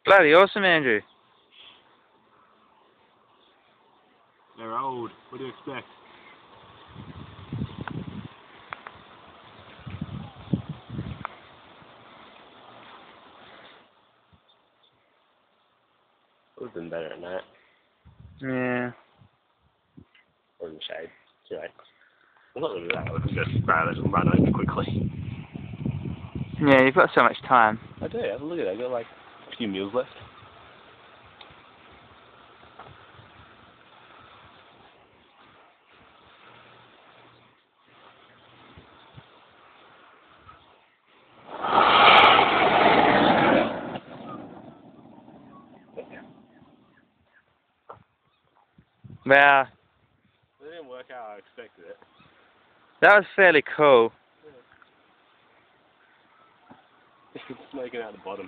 Bloody awesome, Andrew. They're old. What do you expect? Would have been better at night. Yeah. Or in the shade. Anyway. I'm not really that. I can just grab it and run over quickly. Yeah, you've got so much time. I do. Have a look at that. I've got like a few meals left. Wow. It didn't work how I expected it. That was fairly cool. It's smoking out the bottom.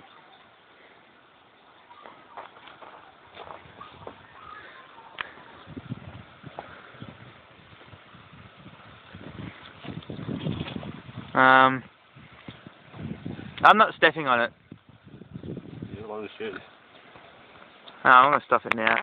I'm not stepping on it. You don't want to shoot. No, I'm gonna stop it now.